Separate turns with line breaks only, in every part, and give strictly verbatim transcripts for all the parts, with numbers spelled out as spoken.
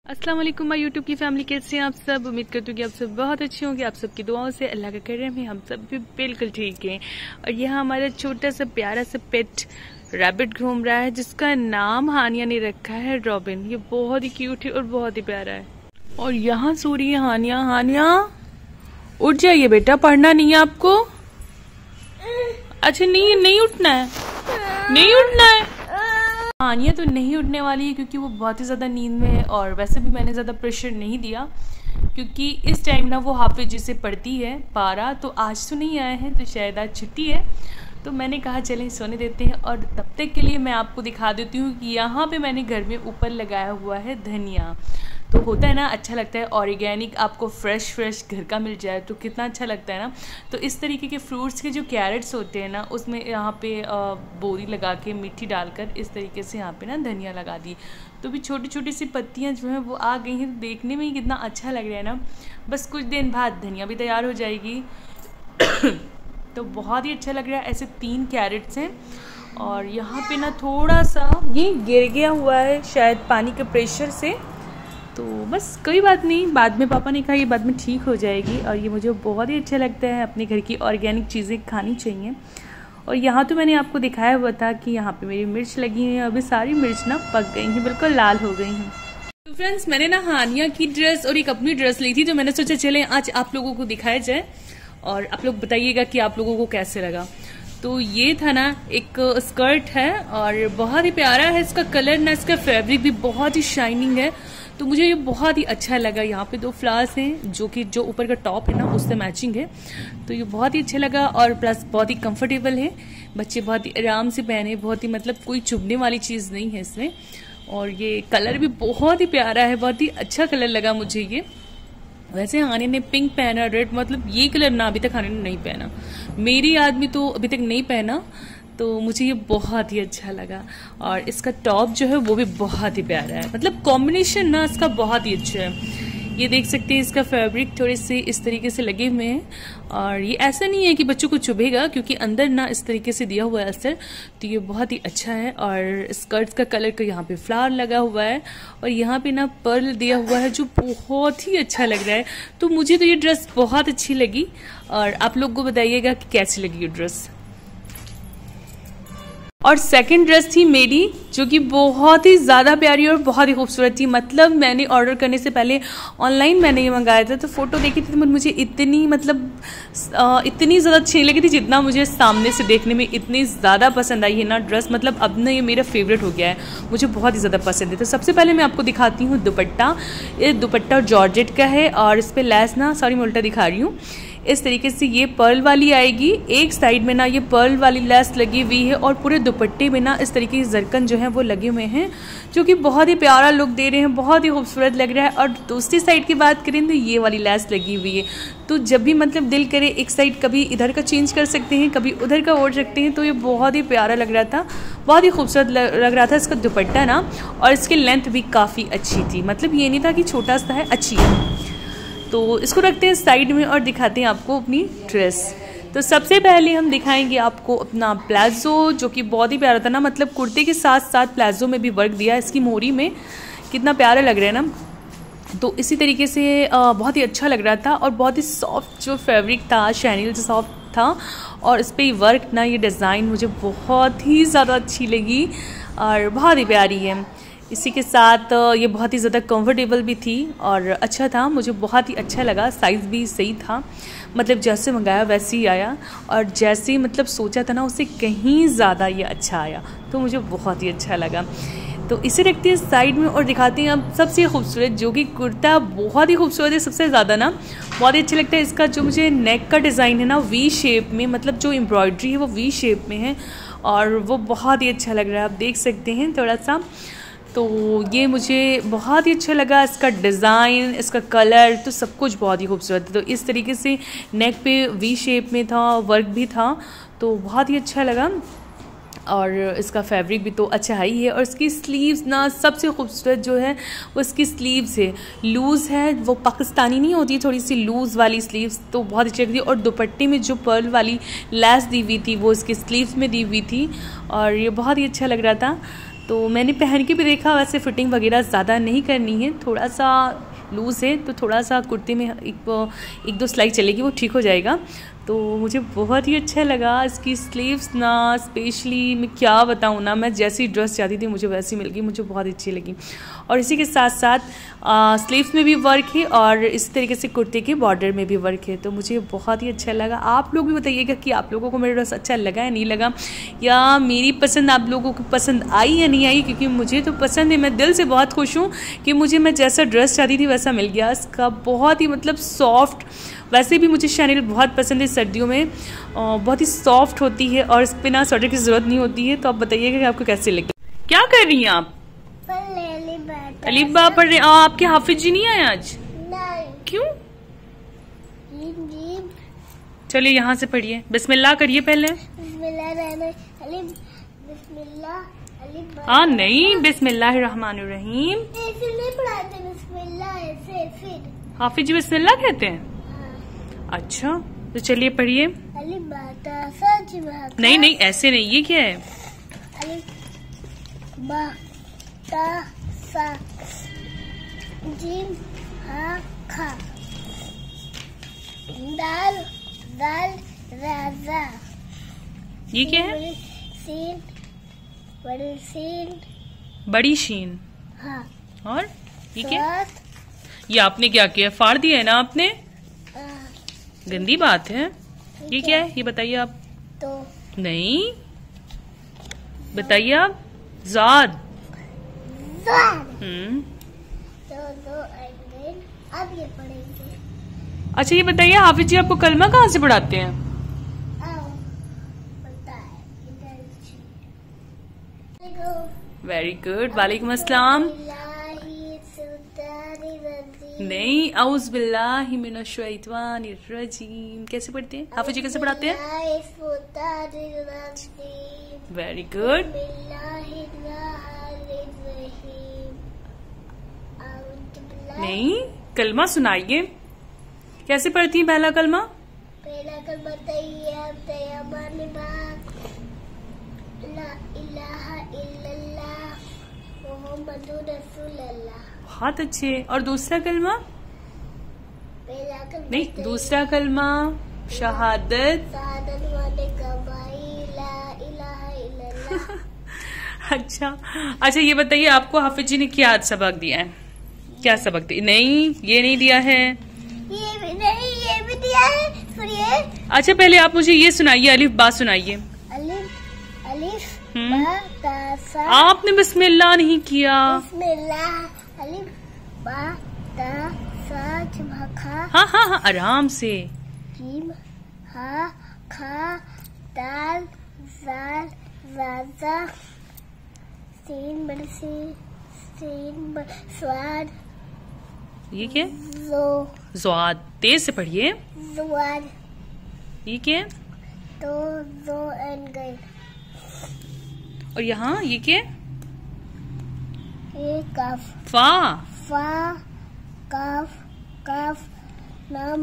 अस्सलाम वालेकुम my YouTube की फैमिली, कैसे हैं आप सब। उम्मीद करती हूँ कि आप सब बहुत अच्छे होंगे। आप सबकी दुआओं से अल्लाह का करम है, हम सब भी बिल्कुल ठीक हैं। और यहाँ हमारा छोटा सा प्यारा सा पेट रैबिट घूम रहा है, जिसका नाम हानिया ने रखा है रॉबिन। ये बहुत ही क्यूट है और बहुत ही प्यारा है। और यहाँ सो रही है हानिया। हानिया उठ जाइए बेटा, पढ़ना नहीं है आपको। अच्छा नहीं नहीं उठना है, नहीं उठना है। हानिया तो नहीं उठने वाली है क्योंकि वो बहुत ही ज़्यादा नींद में है। और वैसे भी मैंने ज़्यादा प्रेशर नहीं दिया क्योंकि इस टाइम ना वो हाफिज जी से पढ़ती है पारा, तो आज तो नहीं आए हैं, तो शायद आज छुट्टी है। तो मैंने कहा चलें सोने देते हैं। और तब तक के लिए मैं आपको दिखा देती हूँ कि यहाँ पे मैंने घर में ऊपर लगाया हुआ है धनिया। तो होता है ना, अच्छा लगता है ऑर्गेनिक आपको फ्रेश फ्रेश घर का मिल जाए तो कितना अच्छा लगता है ना। तो इस तरीके के फ्रूट्स के जो कैरेट्स होते हैं ना, उसमें यहाँ पे बोरी लगा के मिट्टी डालकर इस तरीके से यहाँ पे ना धनिया लगा दी। तो भी छोटी छोटी सी पत्तियाँ जो हैं वो आ गई हैं। तो देखने में ही कितना अच्छा लग रहा है ना। बस कुछ दिन बाद धनिया भी तैयार हो जाएगी। तो बहुत ही अच्छा लग रहा है। ऐसे तीन कैरेट्स हैं और यहाँ पे ना थोड़ा सा ये गिर गया हुआ है शायद पानी के प्रेशर से। तो बस कोई बात नहीं, बाद में पापा ने कहा ये बाद में ठीक हो जाएगी। और ये मुझे बहुत ही अच्छा लगता है, अपने घर की ऑर्गेनिक चीज़ें खानी चाहिए। और यहाँ तो मैंने आपको दिखाया हुआ था कि यहाँ पे मेरी मिर्च लगी है। अभी सारी मिर्च ना पक गई हैं, बिल्कुल लाल हो गई हैं। तो फ्रेंड्स, मैंने ना हानिया की ड्रेस और एक अपनी ड्रेस ली थी, तो मैंने सोचा चले आज आप लोगों को दिखाया जाए और आप लोग बताइएगा कि आप लोगों को कैसे लगा। तो ये था ना, एक स्कर्ट है और बहुत ही प्यारा है इसका कलर ना, इसका फैब्रिक भी बहुत ही शाइनिंग है। तो मुझे ये बहुत ही अच्छा लगा। यहाँ पे दो फ्लावर्स हैं जो कि जो ऊपर का टॉप है ना उससे मैचिंग है। तो ये बहुत ही अच्छा लगा और प्लस बहुत ही कंफर्टेबल है। बच्चे बहुत ही आराम से पहने, बहुत ही मतलब कोई चुभने वाली चीज़ नहीं है इसमें। और ये कलर भी बहुत ही प्यारा है, बहुत ही अच्छा कलर लगा मुझे ये। वैसे हानि ने पिंक पहना, रेड, मतलब ये कलर ना अभी तक हानि ने नहीं पहना। मेरी आदमी तो अभी तक नहीं पहना, तो मुझे ये बहुत ही अच्छा लगा। और इसका टॉप जो है वो भी बहुत ही प्यारा है, मतलब कॉम्बिनेशन ना इसका बहुत ही अच्छा है। ये देख सकते हैं इसका फैब्रिक थोड़े से इस तरीके से लगे हुए हैं। और ये ऐसा नहीं है कि बच्चों को चुभेगा क्योंकि अंदर ना इस तरीके से दिया हुआ है अस्तर। तो ये बहुत ही अच्छा है। और स्कर्ट्स का कलर का यहाँ पे फ्लावर लगा हुआ है और यहाँ पे ना पर्ल दिया हुआ है जो बहुत ही अच्छा लग रहा है। तो मुझे तो ये ड्रेस बहुत अच्छी लगी और आप लोग को बताइएगा कि कैसी लगी ये ड्रेस। और सेकंड ड्रेस थी मेरी, जो कि बहुत ही ज़्यादा प्यारी और बहुत ही खूबसूरत थी। मतलब मैंने ऑर्डर करने से पहले ऑनलाइन मैंने ये मंगाया था, तो फोटो देखी थी तो मुझे इतनी मतलब इतनी ज़्यादा अच्छी लगी थी जितना मुझे सामने से देखने में इतनी ज़्यादा पसंद आई है ना ड्रेस। मतलब अब ना ये मेरा फेवरेट हो गया है, मुझे बहुत ही ज़्यादा पसंद है। तो सबसे पहले मैं आपको दिखाती हूँ दुपट्टा। ये दुपट्टा जॉर्जेट का है और इस पर लेस ना, सॉरी मैं उल्टा दिखा रही हूँ, इस तरीके से ये पर्ल वाली आएगी। एक साइड में ना ये पर्ल वाली लेस लगी हुई है और पूरे दुपट्टे में ना इस तरीके के जरकन जो है वो लगे हुए हैं, जो कि बहुत ही प्यारा लुक दे रहे हैं, बहुत ही खूबसूरत लग रहा है। और दूसरी साइड की बात करें तो ये वाली लेस लगी हुई है। तो जब भी मतलब दिल करे एक साइड कभी इधर का चेंज कर सकते हैं, कभी उधर का ओढ़ सकते हैं। तो ये बहुत ही प्यारा लग रहा था, बहुत ही खूबसूरत लग रहा था इसका दुपट्टा ना। और इसकी लेंथ भी काफ़ी अच्छी थी, मतलब ये नहीं था कि छोटा सा है, अच्छी है। तो इसको रखते हैं साइड में और दिखाते हैं आपको अपनी ड्रेस। तो सबसे पहले हम दिखाएंगे आपको अपना प्लाजो, जो कि बहुत ही प्यारा था ना। मतलब कुर्ते के साथ साथ प्लाजो में भी वर्क दिया है इसकी मोरी में, कितना प्यारा लग रहा है ना। तो इसी तरीके से बहुत ही अच्छा लग रहा था और बहुत ही सॉफ्ट जो फैब्रिक था, शैनिल जो सॉफ्ट था। और इस पर वर्क ना, ये डिज़ाइन मुझे बहुत ही ज़्यादा अच्छी लगी और बहुत ही प्यारी है। इसी के साथ ये बहुत ही ज़्यादा कंफर्टेबल भी थी और अच्छा था, मुझे बहुत ही अच्छा लगा। साइज़ भी सही था, मतलब जैसे मंगाया वैसे ही आया और जैसे मतलब सोचा था ना उससे कहीं ज़्यादा ये अच्छा आया। तो मुझे बहुत ही अच्छा लगा। तो इसे रखते हैं साइड में और दिखाते हैं अब सबसे खूबसूरत, जो कि कुर्ता बहुत ही खूबसूरत है सबसे ज़्यादा ना। बहुत ही अच्छा लगता है इसका जो मुझे नेक का डिज़ाइन है ना, वी शेप में, मतलब जो एम्ब्रॉयड्री है वो वी शेप में है और वो बहुत ही अच्छा लग रहा है। आप देख सकते हैं थोड़ा सा। तो ये मुझे बहुत ही अच्छा लगा, इसका डिज़ाइन, इसका कलर, तो सब कुछ बहुत ही खूबसूरत है। तो इस तरीके से नेक पे वी शेप में था, वर्क भी था, तो बहुत ही अच्छा लगा। और इसका फैब्रिक भी तो अच्छा ही है। और इसकी स्लीव्स ना सबसे खूबसूरत जो है वो इसकी स्लीव्स है, लूज़ है, वो पाकिस्तानी नहीं होती, थोड़ी सी लूज़ वाली स्लीव्स, तो बहुत अच्छी लग रही है। और दुपट्टे में जो पर्ल वाली लेस दी हुई थी वो इसकी स्लीव्स में दी हुई थी और ये बहुत ही अच्छा लग रहा था। तो मैंने पहन के भी देखा, वैसे फिटिंग वगैरह ज़्यादा नहीं करनी है, थोड़ा सा लूज़ है तो थोड़ा सा कुर्ती में एक एक दो सिलाई चलेगी, वो ठीक हो जाएगा। तो मुझे बहुत ही अच्छा लगा इसकी स्लीव्स ना, स्पेशली मैं क्या बताऊँ ना, मैं जैसी ड्रेस चाहती थी मुझे वैसी मिल गई, मुझे बहुत अच्छी लगी। और इसी के साथ साथ स्लीव्स में भी वर्क है और इसी तरीके से कुर्ते के बॉर्डर में भी वर्क है, तो मुझे बहुत ही अच्छा लगा। आप लोग भी बताइएगा कि आप लोगों को मेरा ड्रेस अच्छा लगा या नहीं लगा, या मेरी पसंद आप लोगों को पसंद आई या नहीं आई, क्योंकि मुझे तो पसंद है। मैं दिल से बहुत खुश हूँ कि मुझे मैं जैसा ड्रेस चाहती थी वैसा मिल गया। इसका बहुत ही मतलब सॉफ्ट, वैसे भी मुझे शैनेल बहुत पसंद है सर्दियों में, बहुत ही सॉफ्ट होती है और इस पर ना स्वेटर की ज़रूरत नहीं होती है। तो आप बताइएगा कि आपको कैसे लगे। क्या कर रही हैं आप? अलीबा पढ़ रहे हैं। आपके हाफिज जी नहीं आए आज? नहीं। क्यों? चलिए यहाँ से पढ़िए, बिस्मिल्लाह करिए पहले। हाँ नहीं, बिस्मिल्लाहिर्रहमानिर्रहीम।
ऐसे नहीं पढ़ाते, बिस्मिल्लाह ऐसे फिर।
हाफिज जी बिस्मिल्लाह कहते हैं? अच्छा तो चलिए पढ़िए। नहीं नहीं ऐसे नहीं, ये क्या है?
जीम हा खा दाल दाल राजा।
ये क्या है?
सीन बड़ी सीन
बड़ी शीन।
हाँ।
और ये क्या? ये आपने क्या किया, फाड़ दिया है ना आपने? गंदी बात है। ये क्या है, ये बताइए आप।
तो
नहीं बताइए आप। ज़ाद। हम्म
तो दो अब ये पढ़ेंगे।
अच्छा ये बताइए, हाफिज जी आपको कलमा कहाँ से पढ़ाते हैं? वेरी गुड, वालेकुम अस्सलाम। नहीं, औज़ बिल्लाहि मिनश शैतानिर रजीम। कैसे पढ़ते हैं हाफिज जी, कैसे पढ़ाते हैं? Very good. नहीं, कलमा सुनाइए, कैसे पढ़ती हैं पहला कलमा?
पहला कलमा तैयबा ला इलाहा इल्लल्लाह मुहम्मदुर रसूलुल्लाह।
बहुत अच्छे। और दूसरा कलमा?
पहला कलमा
नहीं, दूसरा कलमा शहादत। अच्छा अच्छा ये बताइए, आपको हाफिज जी ने क्या सबक दिया है? क्या सबक दिया? नहीं ये नहीं दिया है।
ये भी नहीं, ये भी दिया है। फिर ये
अच्छा पहले आप मुझे ये सुनाइए, अलिफ बा सुनाइए।
अलिफ अलिफ बा ता सा।
आपने बिस्मिल्लाह नहीं किया।
बिस्मिल्लाह अलिफ बा ता सा झा खा।
हाँ हाँ हाँ आराम से।
जीम हा खा दाल जाल राजा सीन बड़ी सी सीन ब- स्वाद।
ये क्या?
जो
ज़्वाद। तेज से पढ़िए।
जुआद
ये क्या?
तो जो एंड गई।
और यहाँ ये क्या?
ये कफ
फा।
फा कफ कफ नम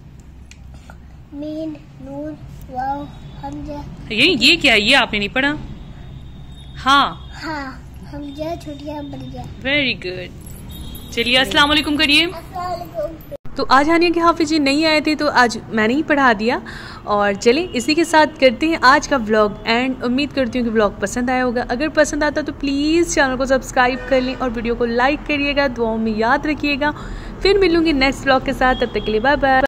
मीन नून वाव हमजा।
ये ये क्या? ये आपने नहीं पढ़ा। हाँ
हाँ हमजा छुटिया बढ़िया।
Very good. चलिए अस्सलाम वालेकुम करिए।
अस्सलाम वालेकुम।
तो आज हानिया के हाफिज जी नहीं आए थे तो आज मैंने ही पढ़ा दिया। और चलें इसी के साथ करते हैं आज का व्लॉग एंड। उम्मीद करती हूँ कि व्लॉग पसंद आया होगा। अगर पसंद आता तो प्लीज़ चैनल को सब्सक्राइब कर लें और वीडियो को लाइक करिएगा, दुआओं में याद रखिएगा। फिर मिलूंगी नेक्स्ट व्लॉग के साथ, तब तक के लिए बाय बाय।